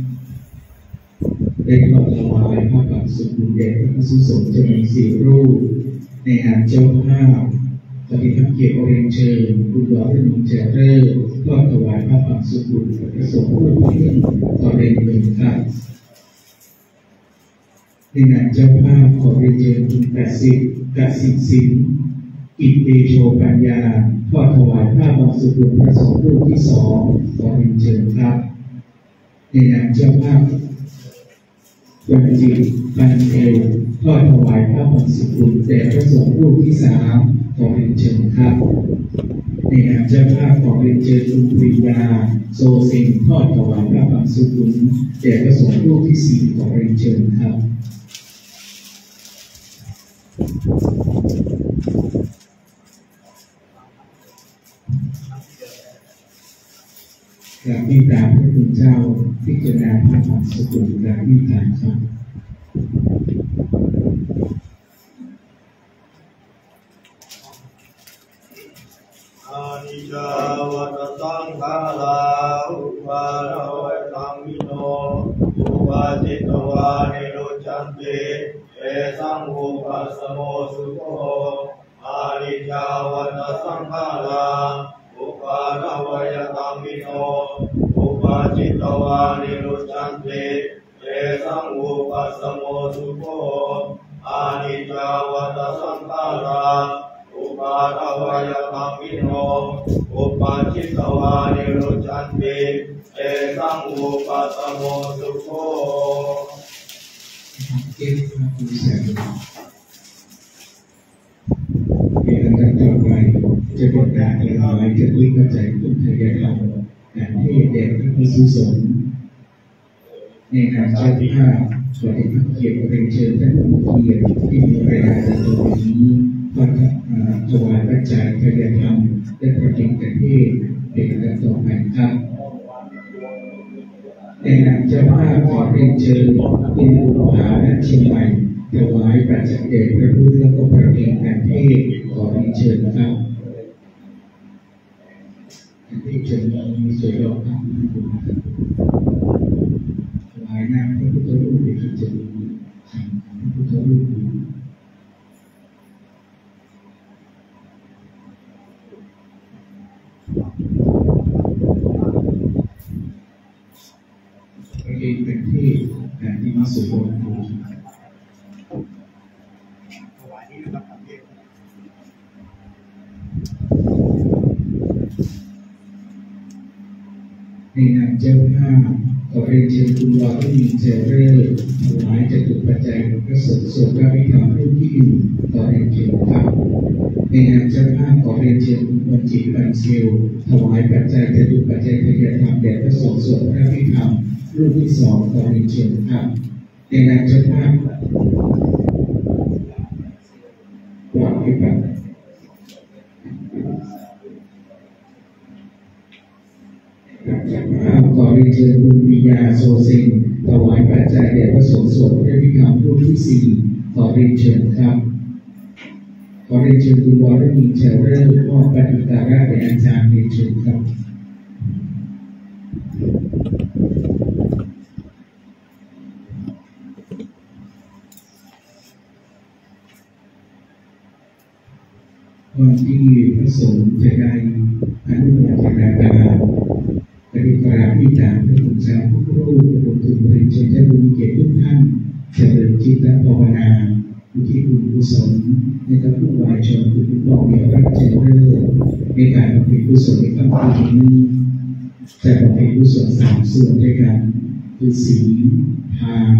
[SPEAKER 1] ได้ทอดถวายผ้าป่าสุกุลแด่พระภิกษุสงฆ์จำนวนสี่รูปในนามเจ้าภาพปฏิทัพเกียรติเรียนเชิญคุณหลวงพระนุเจริญทอดถวายผ้าป่าสุกุลพระสงฆ์รูปที่ต่อเรียนหนึ่งครับในนามเจ้าภาพขอเรียนเชิญคุณกสิทธิ์กสิทธิ์สินอิเตโชปัญญาทอดถวายผ้าป่าสุกุลพระสงฆ์รูปที่สองขอเรียนเชิญครับในนามเจ้าภาพวันจิตปันเทวทอดถวายผ้าป่าสุกุลแด่พระสงฆ์รูปที่สามขอเรียนเชิญครับในนามเจ้าภาพขอเรียนเชิญคุณปริยาโซเซนทอดถวายผ้าป่าสุกุลแด่พระสงฆ์รูปที่สี่ขอเรียนเชิญครับกราบเมตตาพระคุณเจ้าพิจารณาพระป่าสุกุลกราบเมตตาครับ
[SPEAKER 3] อานิจจาวัตสังขาราอุปาทวยตังมิโนอุปาจิตวานิโรจันติเอสังอุปัสสโมสุโขอานิจจาวัตสังขาราอุปาทวยตังมิโนอุปาจิตวานิโรรุจันติเตสังอุปัสสโมสุโขอานิจจาวัฏสังขาราอุปาทวายธรรมิโนอุปาชิตวานิรุจันติเตสังอุปัสสโมสุโข
[SPEAKER 1] เก็บมาคุยแสงในอันดับต่อไปจะประกาศละลายจะวิกใจพุทธยธรรมการเทศน์แด่พระภิกษุสงฆ์ในนามเจ้าภาพขอให้พระเกียรติเรียนเชิญท่านผู้เกียรติที่มีรายงานในตัวนี้พระถวายปัจจัยพยธรรมและประดิษฐ์การเทศน์เป็นอันดับต่อไปครับในนามเจ้าภาพขอเรียนเชิญคุณบุภาณเชียงใหม่ถวายปัจจัยแด่พระพุทธและก็ประดิษฐ์การเทศน์ขอเรียนเชิญครับที่จะมีส่วนรวมทางบุญหลายนามพระพุทธรูปที่จะมีขันพระพุทธรูปประเด็นเป็นที่การที่มาสู่โลกนี้ในนามเจ้าภาพขอเรียนเชิญคุณวารุณีเจริญถวายจตุปัจจัยพระสงฆ์สวดพระพิธรรมรูปที่หนึ่งขอเรียนเชิญครับในนามเจ้าภาพขอเรียนเชิญคุณวันจิตบันเซลถวายปัจจัยจตุปัจจัยพยธรรมแด่พระสงฆ์สวดพระพิธรรมรูปที่สองขอเรียนเชิญครับในนามเจ้าภาพกราบให้กับขอเรียนเชิญคุณปิยาโซเซนถวายปัจจัยแด่พระสงฆ์สวดพระพิธรรมรูปที่สี่ขอเรียนเชิญครับขอเรียนเชิญคุณวรณีเชลเลอร์มอบปฏิการะแด่อาจารย์เรียนเชิญครับวันที่พระสงฆ์จะได้อนุโมทนาการปฏิกราพิจารณ์พระคุณเจ้าทุกรูปรวมถึงบริเวณจะมีเกียรติทุกท่านเจริญจิตภาวนาอุทิศบุญกุศลในพระผู้วายชนผู้เป็นบอกเกี่ยวกับเจริญในการบำเพ็ญกุศลในคำพูดนี้จะบำเพ็ญกุศลสามส่วนด้วยกันคือศีลทาน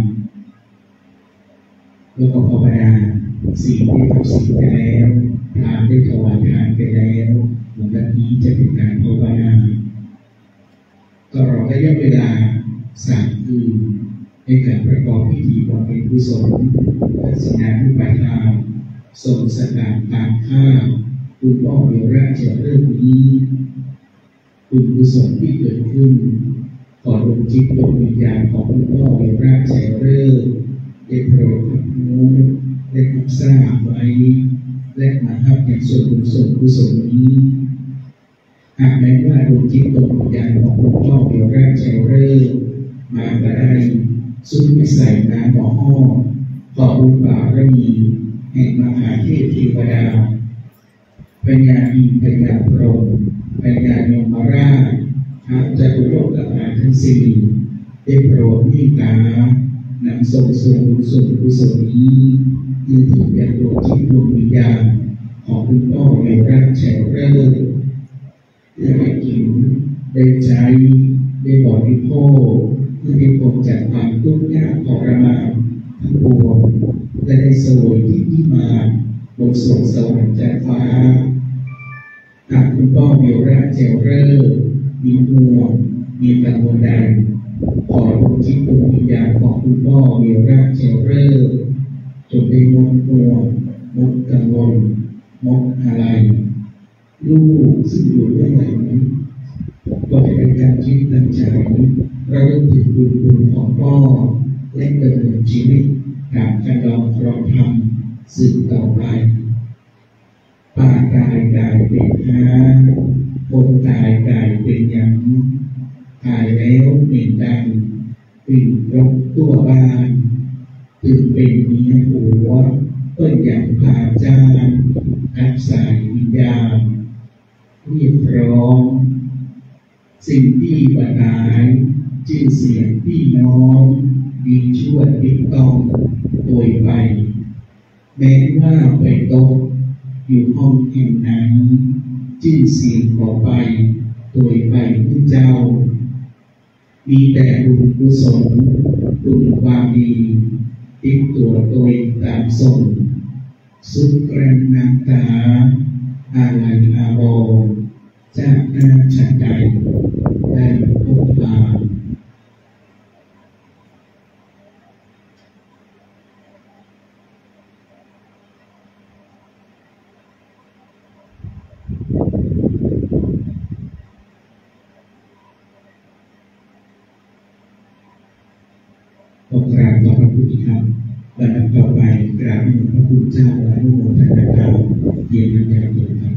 [SPEAKER 1] แล้วก็ภาวนาศีลได้ทำศีลไปแล้วทานได้ถวายทานไปแล้ววันนี้จะเป็นการภาวนาตลอดระยะเวลาสามคืนในการประกอบพิธีบำเพ็ญกุศลทัศนานุปทานส่งสการตามข้าคุณพ่อเวราเจริญนี้คุณกุศลที่เกิดขึ้นขอดวงจิตดวงวิญญาณของคุณพ่อเวราเจริญได้โปรดรับรู้ได้รับทราบไว้และมาทับอย่างส่วนบุญส่วนกุศลนี้หากแม้ว่าดวงจิตดวงวิญญาณของคุณพ่อเวราเจริญมาได้สุดวิสัยน้ำหมอห้อขอบุญบารมีแห่งมหาเทพเทวดาปัญญาอินทร์ปัญญาพรหมปัญญายมราชพระจตุโลกธาตุทั้งสี่ได้โปรดเมตตานำส่งส่วนบุญส่วนกุศลนี้ยืนถึงแก่ดวงจิตดวงวิญญาณของคุณพ่อเวราเจริญได้กินได้ใจได้บริโภคเพื่อให้พ้นจากความทุกข์ยากทรมานทั้งปวงและได้สวยที่ที่มาบนสวงสวรรค์จากฟ้าหากคุณพ่อเวราเจริญมีห่วงมีกังวลใดขอดวงจิตดวงวิญญาณของคุณพ่อเวราเจริญจงได้หมดห่วงหมดกังวลหมดอะไรลูกซึ่งอยู่เบื้องหลังก็จะเป็นการคิดตั้งใจระลึกถึงบุญคุณของพ่อและดำเนินชีวิตการกระดองครองธรรมสืบต่อไปป่ากายกายเป็นหาบนกายกายเป็นยังตายแล้วเหม็นดังปิ่นรกตัวบ้านถึงเป็นเมียหัวเปิ้นอย่างพาจานอับสายวิญญาณเรียกร้องสิ่งที่บันดาลจชื่อเสียงพี่น้องมีชวดติดต้องโดยไปแม้ว่าไปตกอยู่ห้องแห่งนั้นชื่อเสียงขอไปโดยไปผู้เจ้ามีแต่บุญกุศลบุญความดีติดตัวโดยตามส่งสุดแรงน้ำตาอะไรอาโบจากหน้าฉันใดได้พบปะขอกราบขอบพระคุณครับลำดับต่อไปกราบขอบพระคุณเจ้าและอนุโมทนาธรรมเย็นวันใหญ่เย็นครับ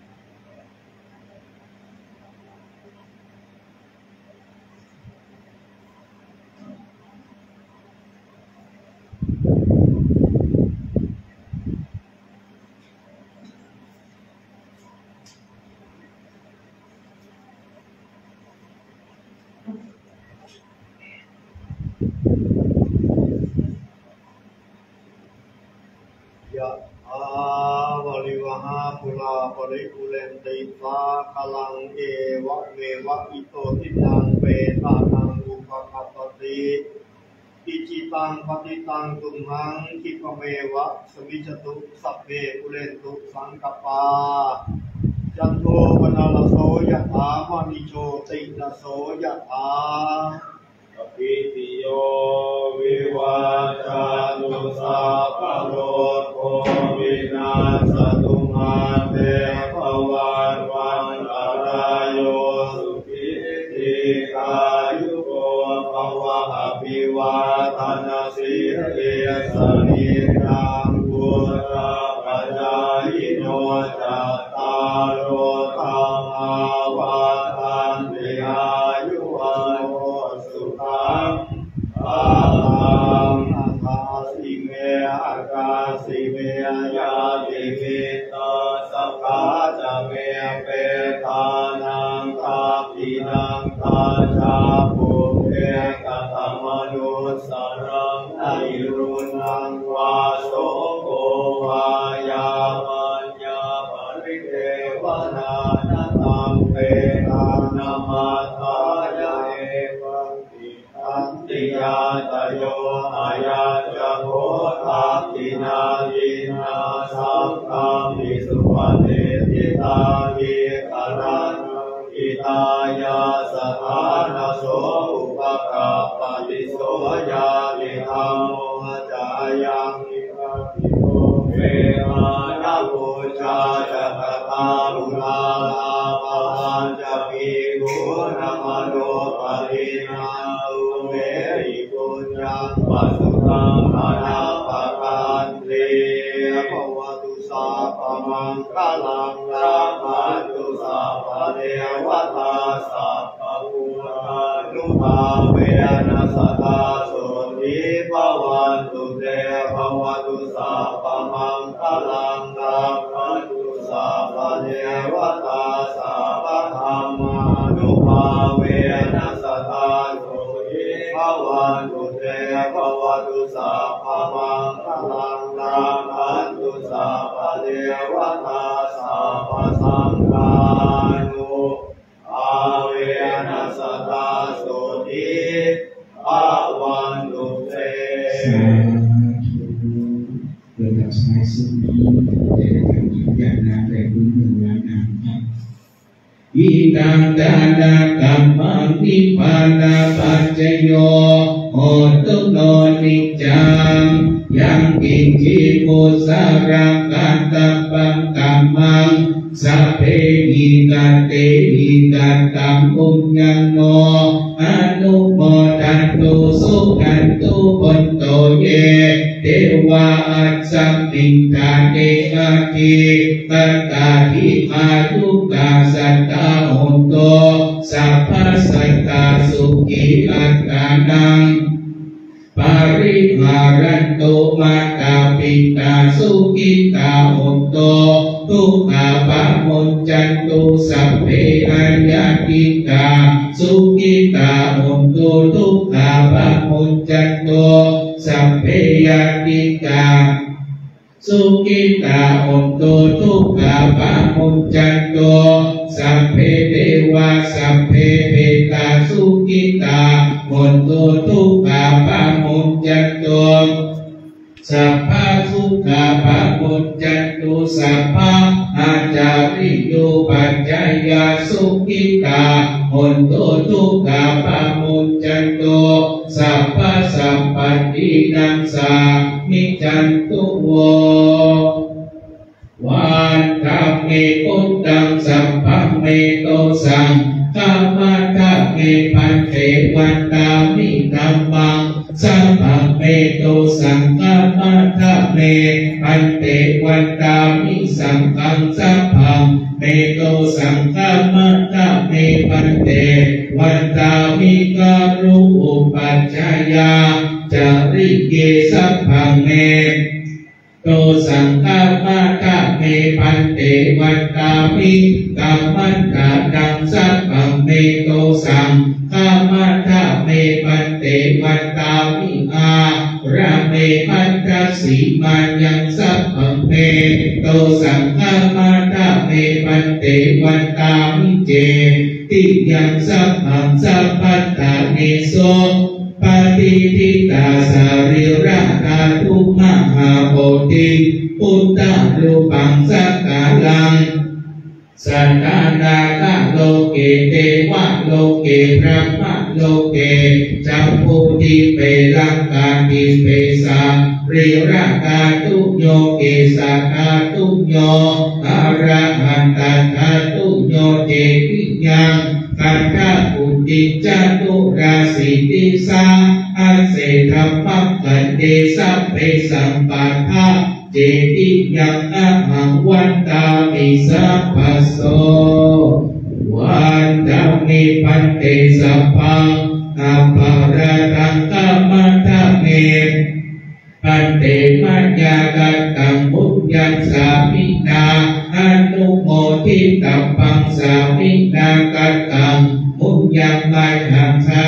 [SPEAKER 3] ยะถาวริวหาปุราปริปุเรนติสาคลังเอวะเมวะอิโตทินังเปตานังอุปกัปปติอิจิตังปฏิตังตุมหังคิปะเมวะสมิจตุสัพเพปุเรนตุสังกปาจันโทปนาลโสยะถามณิโชตินะโสยะถาอภิติโยวิวัจจันตุสัพพะโลกโควินาศตุมาเตภวันวันตรายโยสุขิติกายุโกภวะอภิวาทนาสิริสนิจังพุทธปัจจายโนจัตตารโอธรรมาวัฏันติอายุวันโอสุขังภาลังอาคาสิเมอาคาสิเมยาติมิตาสัพพะจะเมเปตานังคาปินังคาชาภูเอกัตมนุสรังไอรุนังวาโสโกวายามัญญาปริเทวนานาตังเปตานามาตายาเอวังติอันติยาตโยอายัจจโหทัพทินายินาสังฆามิสุปฏิทิตาวิคารันอิตายาสถานโสอุปกัปปติโสยาลิธรรมโมจายังนิพพิโตเวมานะบูชาจักตาลุลาลาภวันจะมีกุณมโนปรินาอุเมหิปุญญังปัสสุตังอนาปกันติภวตุสัพพมังคลังรักขันตุสัพพเทวตาสัพพพุทธานุภาเวนะสัทธาสุติภวันตุเตภวตุสัพพมังคลังรักขันตุสัพพเทวตาสัพพธรรมานุภาเวนะสัทธาสุติภวันตุเตภวตุสัพพมังคลังรักขันตุสัพพเทวตาสัพพสังฆานุภาเวนะสัทธาสุติภวันตุเต
[SPEAKER 1] สาธุเกิดจากสายสุขนี้แต่การยืนยันนาแต่คุณหนึ่งล้านนามครับอิตังดานากัมมังนิพพานาปัจจโยโหตุโนนิจังยังกินจิมุสารังกันตัปปังกัมมังสัพเพหิกันเตหิกันตัมปุญญังโนอนุโมทันตุสุขันตุปันโตเยเทวาอัสสัมมิงทาเตอาทิตัตตาทิมาทุกขาสัตตาโหนโตสัพพสัตตาสุขิอัตตานังปาริหารันโตมาตาปิตาสุขิตาโหนโตทุกขาปะมนจันตุสัพเพอัญญาติกาสุขิตาโหนโตตุทุกขาปะมุจจันโตสัพเพยติกาสุกิตาอนโตทุกขาปะมุจจันโตสัพเพเทวาสัพเพเปตาสุกิตาอนโตทุกขาปะมุจจันโตสัพพะสุขาปะมุจจันตุสัพพะอาจาริโยปัจจายาสุขิตาอนโตทุกขาปะมุจจันโตสัพพะสัพพตินังสามิจันตุโววันธรรมเมพุทธังสัพพะเมโตสังฆามัตถะเมพันเตวันตามิธัมมังสัพพะเมโตสังฆามัตถะเมพันเตวันตามิสังฆังสัพพะเมโตสังฆามัตถะเมพันเตวันตามิการุอุปัจจายาจาริเกสัพพะเมโตสังฆามัตถะเมพันเตวันตามิกัมมันตะดังสัพพะเมโตสังฆามัตถะเมพันเตวันตามิอาระเมพันธสีมายังสัพพะเมโตสังฆามัตถะเมพันเตวันตามิเจติยังสัพพังสัพพัตตาเนโสปฏิทิตาสาริราธาทุมหาโพธิพุทธรูปังสักกาลังสัตตานาคโลเกเทวะโลเกพระมะโลเกจัมพูติเปลังกาติเปสาริราคาตุโยเกสักาตุโยอาระหันตถาตุโยเจติยังคันธปุติจตุราสิติสาอันเสธรรมกันเดสัพเพสัมปัฏฐาเจติยังอะหังวันตามิสัพพโสวันตามิปันเตสัพพังอาภาระตังกัมมันตะเมปันเตมัญญากัตตังบุญญังสามินาอนุโมทิตัพพังสามินากัตตังบุญญังมัจฉังสา